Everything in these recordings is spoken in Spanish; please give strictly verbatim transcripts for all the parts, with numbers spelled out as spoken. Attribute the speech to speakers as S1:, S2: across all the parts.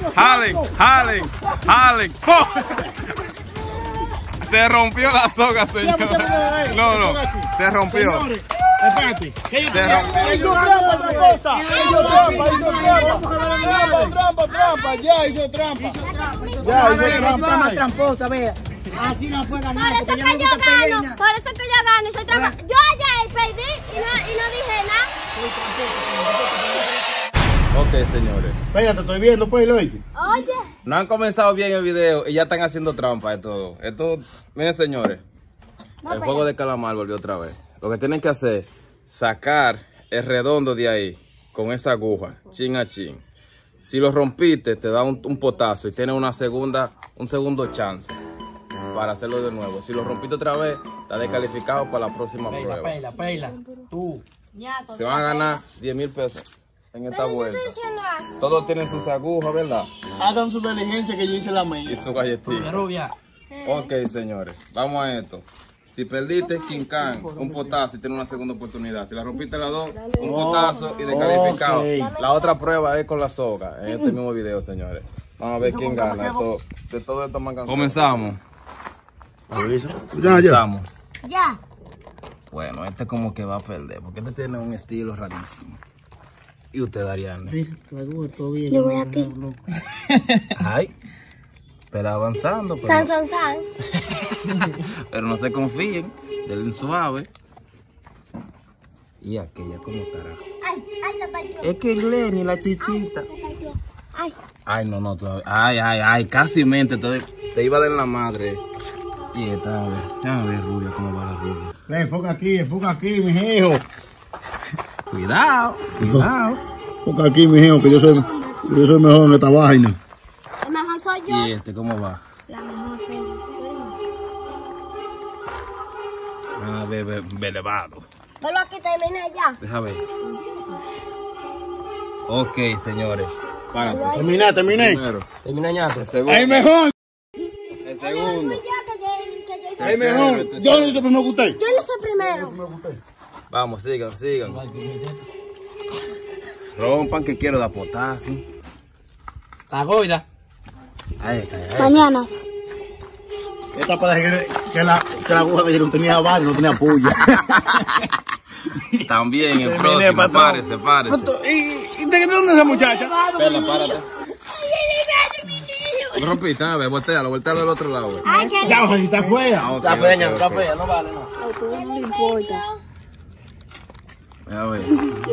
S1: jalen, jalen, jalen. ¡Oh! Se rompió la soga, señor. No, no, se rompió.
S2: Espérate.
S3: Hizo trampa, trampa, trampa, trampa, ya hizo trampa. Ya hizo trampa.
S4: Tramposa, vea. Así no puede ganar.
S5: Por eso que yo gano, por eso que yo gano. Soy trampa. Yo ayer perdí y no, y no dije nada.
S1: Ok, señores.
S2: Espérate, estoy viendo, pues, lo oíste.
S5: Oye.
S1: No han comenzado bien el video y ya están haciendo trampa de todo. Esto, miren, señores. El juego de calamar volvió otra vez. Lo que tienen que hacer es sacar el redondo de ahí con esa aguja, chin a chin. Si lo rompiste, te da un, un potazo y tienes una segunda, un segundo chance para hacerlo de nuevo. Si lo rompiste otra vez, está descalificado para la próxima
S4: Peila,
S1: prueba.
S4: peila, peila. Tú.
S1: Se van a ganar diez mil pesos en esta vuelta. Todos tienen sus agujas, ¿verdad?
S3: Hagan su diligencia que yo hice la mía.
S1: Y su galletita.
S4: Rubia.
S1: Ok, señores, vamos a esto. Si perdiste, quincán, un potazo y tienes una segunda oportunidad. Si la rompiste las dos, un potazo y descalificado.
S2: Okay.
S1: La otra prueba es con la soga, en este mismo video, señores. Vamos a ver quién gana. Esto, de todo esto más comenzamos. Comenzamos.
S5: Ya.
S1: Bueno, este como que va a perder, porque este tiene un estilo rarísimo. ¿Y usted, Ariane?
S5: Yo voy aquí.
S1: Ay, pero avanzando. Pero...
S5: San, san, san.
S1: Pero no se confíen, denle suave. Y aquella como estará.
S5: Ay, ay, se partió.
S1: Es que Glenny, la chichita.
S5: Se partió. Ay.
S1: Ay, no, no, todavía. Ay, ay, ay, casi mente, te, te iba a dar en la madre. Y esta, a ver, déjame ver, Rubia, cómo va la Rubia.
S2: Ven, enfoca aquí, enfoca aquí, mi hijo.
S1: Cuidado, cuidado.
S2: Enfoca aquí, mi hijo, que yo soy, yo soy mejor en esta vaina.
S5: El mejor soy yo.
S1: Y este, ¿cómo va?
S5: La mejor soy
S1: Ah, ve, ve, ve elevado.
S5: Pero aquí terminé ya.
S1: Deja ver. Ok, señores. Párate.
S2: Terminé, terminé.
S1: Primero.
S4: Termina ñato.
S1: El segundo.
S2: ¡Ay, mejor!
S1: El
S5: Fui
S1: segundo.
S5: yo que yo, que yo hice.
S2: ¡Ay, mejor! Yo lo hice primero que usted.
S5: Yo lo hice primero.
S1: Vamos, sigan, sigan. Rompan que quiero dar potasio.
S4: La goida.
S1: Ahí está, ahí.
S5: Mañana.
S2: Esta parece que, que, la, que la aguja de ayer no tenía barrio, no tenía puya.
S1: También el
S2: Terminé,
S1: próximo,
S2: patrón.
S1: párese, párese.
S2: ¿Y, y de dónde es esa muchacha?
S1: Pela, párate. Lo rompiste, a ver, voltealo, voltealo del otro lado.
S5: Ay, que
S2: Ya, ojalá, está fea.
S1: Ah, ok,
S4: Está fea,
S1: ok,
S4: ñato, está
S1: ok.
S4: fea, no vale, no.
S5: no importa.
S1: A ver.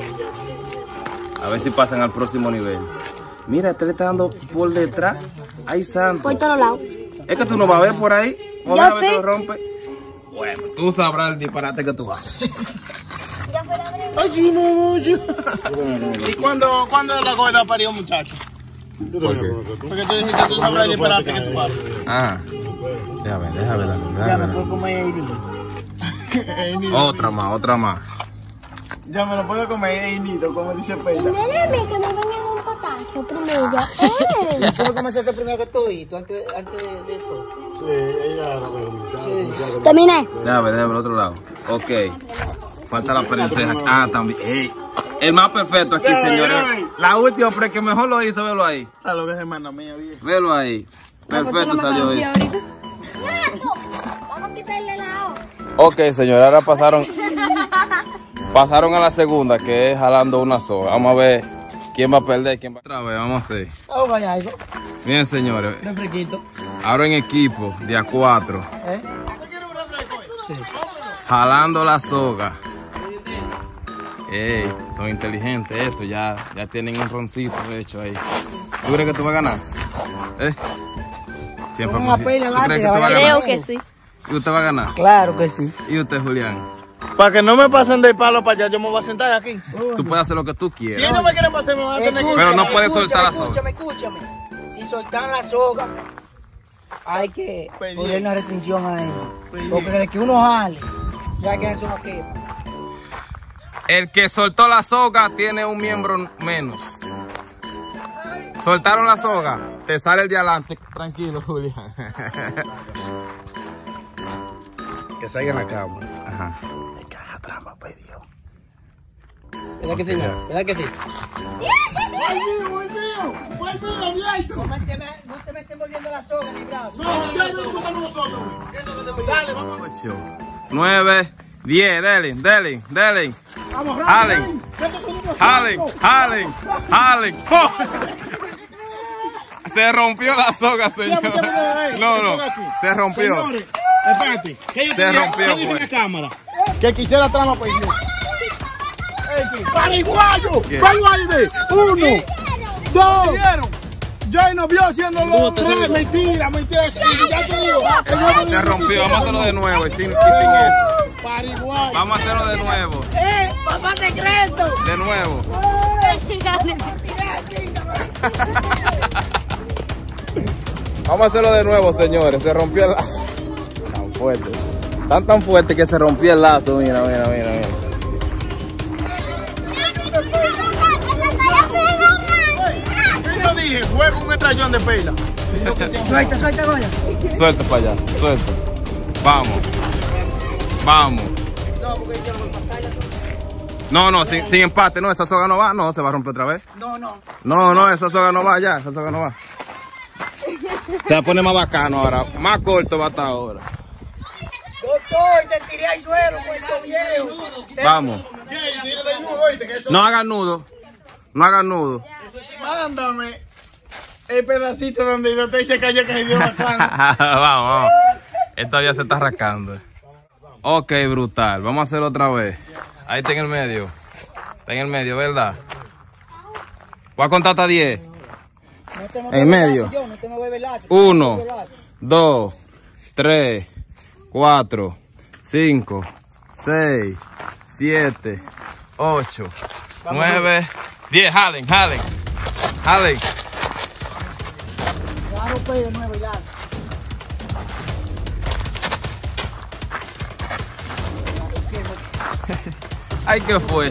S1: A ver si pasan al próximo nivel. Mira, este le está dando por detrás. Ay, santo.
S5: Por todos lados.
S1: Es que tú no vas a ver por ahí. O
S5: Yo
S1: a ver
S5: sí.
S1: que lo rompe. Bueno, tú sabrás el disparate que tú haces.
S5: Ya fue la breve.
S2: Ay, no, mucho.
S3: ¿Y cuándo, cuándo la gorda parió, muchacho?
S2: ¿Por
S3: Porque tú dijiste que tú sabrás el disparate que tú haces.
S1: Ajá. Déjame, déjame, déjame.
S4: Ya me
S1: déjame.
S4: puedo comer ahí.
S1: Otra más, otra más.
S3: Ya me lo puedo comer, Einito, como dice Peita.
S5: Mira a mí que me vengan un potazo primero. ¡Eh!
S4: ¿Puedo comenzar primero que tú y tú antes, antes de esto?
S2: Sí, ella no me
S5: Terminé.
S1: Déjame, déjame al otro lado. Ok. Falta la princesa. Ah, también. Ey. El más perfecto aquí,
S3: Ya,
S1: señores.
S3: ya, ya.
S1: La última, pero el que mejor lo hizo, velo ahí.
S3: A lo que es hermana mía, viejo.
S1: Velo ahí. Perfecto salió eso.
S5: Vamos a quitarle la hoja.
S1: Ok, señores, ahora pasaron pasaron a la segunda, que es jalando una soga. Vamos a ver quién va a perder, quién va a... Otra vez, vamos a hacer.
S4: Vamos a algo.
S1: Bien, señores,
S4: Refresquito.
S1: ahora en equipo, de a cuatro,
S4: ¿Eh?
S1: jalando la soga. Ey, son inteligentes estos, ya, ya tienen un roncito hecho ahí. ¿Tú crees que tú vas a ganar? ¿Eh? Siempre
S4: Una
S1: ¿Tú
S4: pela
S1: crees que
S4: látiga,
S1: tú vas a
S4: vaya.
S1: ganar?
S5: Creo que sí.
S1: ¿Y usted va a ganar?
S4: Claro que sí.
S1: ¿Y usted, Julián?
S3: Para que no me pasen de palo para allá, yo me voy a sentar aquí.
S1: Tú puedes hacer lo que tú
S3: Si
S1: quieras.
S3: ellos me quieren pasar, me van a tener que...
S1: Pero no puedes
S4: Escúchame,
S1: soltar la soga.
S4: Escúchame, escúchame. Si soltan la soga, hay que
S3: Pedir.
S4: poner una restricción a eso.
S3: Pedir.
S4: Porque desde que uno jale, ya que eso no queda.
S1: El que soltó la soga tiene un miembro menos. Soltaron la soga, te sale el de adelante. Tranquilo, Julián.
S2: Que salga en la cama.
S1: Ajá.
S2: Me caga trampa, pedido.
S4: ¿Verdad que sí? No? ¿Verdad que sí?
S3: ¡Volvió, volvió! ¡Volvió, abierto!
S4: No te me estés volviendo la soga, mi brazo.
S3: No, ya no estamos nosotros. Dale, vamos.
S1: ocho, nueve, diez, Delin, Delin, Delin.
S3: Vamos,
S1: Jalen, jalen, jalen, jalen. ¡Oh! Se rompió la soga, señor. No, no, se rompió.
S3: Señores, espérate. ¿Qué yo
S1: Se
S3: te
S1: rompió,
S3: ¿qué dice
S1: pues.
S3: la cámara? Que quisiera trama para irme. ¡Pariguayo! ¡Pariguayo! ¡Uno! ¡Dos! Ya nos vio haciendo los tres. Mentira, mentira. Sí, ya te digo.
S1: Se rompió, vamos a hacerlo de nuevo y sin, y sin eso.
S3: Pariguayo.
S1: Vamos a hacerlo de nuevo.
S5: ¡Eh! ¡Papá secreto!
S1: De nuevo. Vamos a hacerlo de nuevo, señores. Se rompió el lazo. Tan fuerte. Tan tan fuerte que se rompió el lazo. Mira, mira, mira, mira.
S3: Yo dije, juego un estrellón de pela.
S4: Suelta, suelta, Goya.
S1: Suelta para allá, suelta. Vamos. Vamos. No, no, sin, sin empate, no, esa soga no va, no, se va a romper otra vez.
S4: No, no.
S1: No, no, esa soga no va ya, esa soga no va. Se va a poner más bacano ahora, más corto va a estar ahora.
S4: Doctor, te tiré al suelo, puerto viejo.
S1: Vamos.
S3: ¿Qué? Tira del nudo, oíste, que eso.
S1: No hagan nudo, no hagan nudo.
S3: Mándame el pedacito donde yo te dice que ayer que se dio bacano.
S1: Vamos, vamos. Esto ya se está rascando. Ok, brutal, vamos a hacerlo otra vez. Ahí está en el medio. Está en el medio, ¿verdad? Voy a contar hasta diez. En medio. Uno, dos, tres, cuatro, cinco, seis, siete, ocho, nueve, diez. Jalen, jalen, jalen. Ay, ¿qué fue?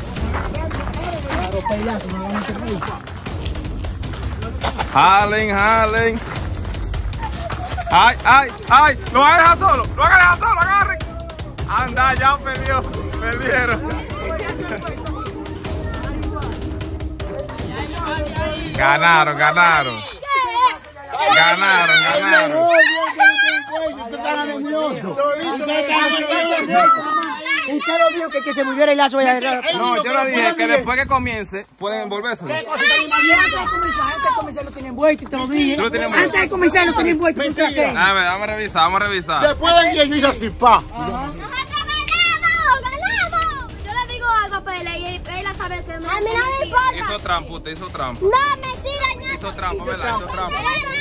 S1: Jalen, jalen. Ay, ay, ay. Lo van a dejar solo. Lo van a dejar solo. Agarren. Anda, ya perdió. Perdieron. Ganaron, ganaron. Ganaron, ganaron.
S4: Usted lo dijo que, que se volviera el lazo.
S1: No, yo le dije que después que comience pueden envolverse.
S4: Antes de comenzar, antes de comenzar lo tenía envuelto y te lo dije.
S1: Tú lo tenías envuelto.
S4: Antes de comenzar lo tenía envuelto. ¿Tú crees que?
S1: A ver, vamos a revisar, vamos a revisar.
S3: Después del día yo hice así, pa.
S5: ¡Nosotros ganamos! ¡Ganamos! Yo le digo algo a Pele y Pele sabe que no. A mí no me importa.
S1: Hizo trampa, usted hizo trampa.
S5: No, mentira, ñato.
S1: Hizo trampa, ¿verdad? Hizo trampa.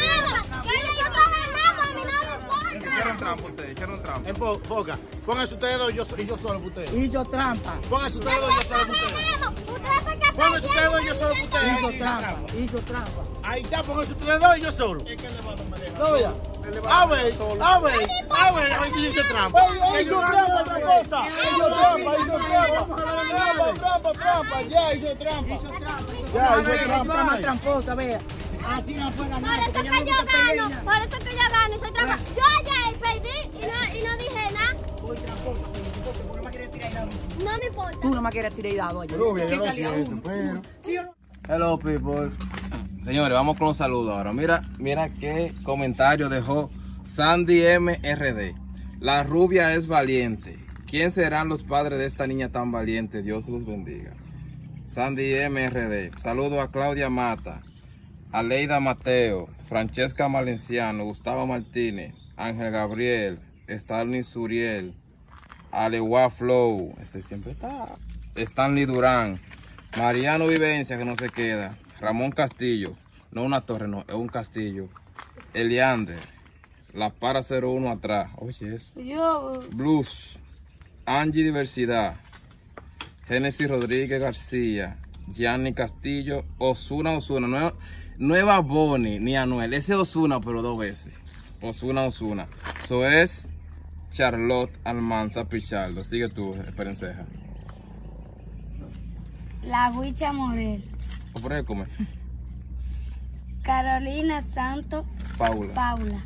S1: Hicieron trampa ustedes, hicieron trampa.
S3: En po- Boca, pónganse ustedes dos y yo, y yo solo por ustedes.
S4: Hizo trampa.
S3: Pónganse ustedes dos y yo solo por ustedes. Pónganse ustedes dos y yo solo por ustedes.
S4: Hizo
S3: Ahí
S4: trampa. Hizo trampa.
S3: Ahí está, pónganse ustedes dos y yo solo. No, ya. A ver, a ver, a ver, a ver si yo hice trampa.
S2: Hizo trampa, otra cosa. Hizo trampa, hizo trampa. Trampa, trampa, trampa. Ya hizo trampa. Ya hizo
S4: Trampa más
S2: trampa.
S4: tramposa, vea. Así no fue
S5: Por
S4: ganar.
S5: eso que yo gano, por eso que yo gano y soy trampa. Yo ayer perdí y no, y no dije nada.
S4: Soy tramposa, porque tú no me quieres tirar dado.
S5: No me importa.
S4: Tú no me quieres tirar dado ayer.
S3: Rubia, yo
S4: ¿Qué
S3: lo
S4: salía
S3: siento,
S4: uno?
S3: pero...
S4: ¿Sí o no?
S1: Hello, people. Señores, vamos con los saludos ahora. Mira, mira qué comentario dejó Sandy M R D. La rubia es valiente. ¿Quién serán los padres de esta niña tan valiente? Dios los bendiga. Sandy M R D. Saludo a Claudia Mata, Aleida Mateo, Francesca Valenciano, Gustavo Martínez, Ángel Gabriel, Stanley Suriel, Alewa Flow, ese siempre está, Stanley Durán, Mariano Vivencia, que no se queda, Ramón Castillo, no una torre, no, es un castillo, Eliander, La Para cero uno atrás, oye eso,
S5: Yo.
S1: Blues, Angie Diversidad, Génesis Rodríguez García, Gianni Castillo, Osuna Osuna, no, no es Bad Bunny ni Anuel, ese es Osuna pero dos veces, Osuna Osuna, eso es Charlotte Almanza Pichardo, sigue tú, Esperenceja.
S5: La Huicha Morel.
S1: ¿O por ahí come?
S5: Carolina Santos
S1: Paula.
S5: Paula.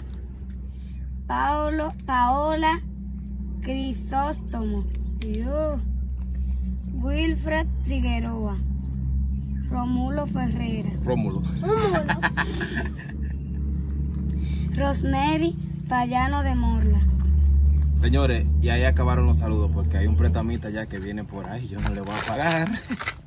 S5: Paulo, Paola Crisóstomo. Dios. Wilfred Figueroa. Romulo Ferreira.
S1: Rómulo.
S5: Rosemary Payano de Morla.
S1: Señores, y ahí acabaron los saludos porque hay un prestamista ya que viene por ahí. Yo no le voy a pagar.